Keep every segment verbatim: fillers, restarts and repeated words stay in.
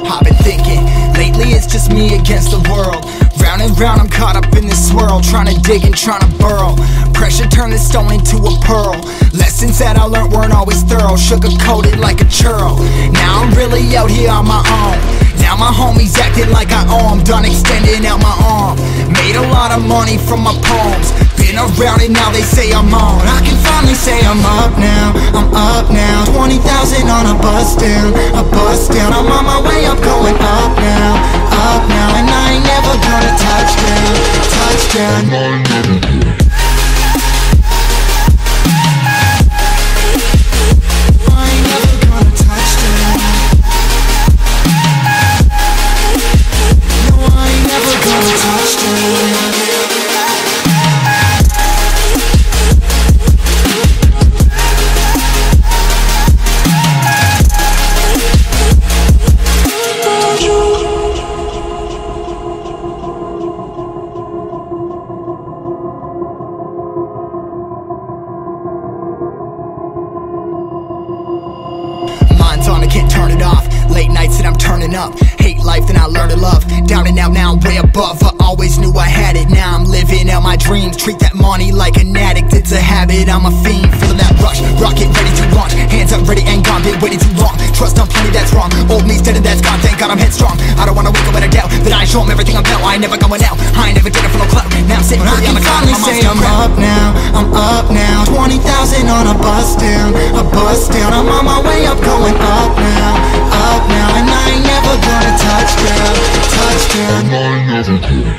I've been thinking, lately it's just me against the world. Round and round I'm caught up in this swirl, trying to dig and trying to burrow. Pressure turned this stone into a pearl. Lessons that I learned weren't always thorough, sugar-coated like a churl. Now I'm really out here on my own. Now my homies acting like I owe 'em. Done extending out my arm. Made a lot of money from my poems. Been around it, now they say I'm on. I can finally say I'm up now, I'm up now. Twenty thousand on a bus down, a bus down. I'm on my way up, going up now, up now. And I ain't never gonna touch down, touch down. I ain't never gonna. On, I can't turn it off. Late nights and I'm turning up. Hate life, then I learn to love. Down and out, now I'm way above. I always knew I had it, now I'm living out my dreams. Treat that money like an addict, it's a habit, I'm a fiend. Feeling that rush, rocket ready to launch. Hands up, ready and gone, been waiting too long. Trust on plenty, that's wrong. Old me's dead and that's gone, thank God I'm headstrong. I don't wanna wake up in a doubt that I show 'em everything I'm about. I ain't never going out, I ain't never did it for no clout. Now I'm sitting pretty on the cloud, I'm say I'm up now, I'm up now. Twenty thousand on a bus down, a bus down. I'm on my way up, going up now, up now. And I ain't never gonna touch down, touch down. And I ain't never gonna.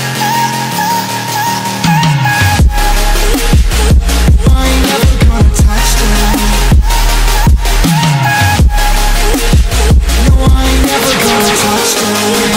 I ain't never gonna touch down. No, I ain't never gonna touch down.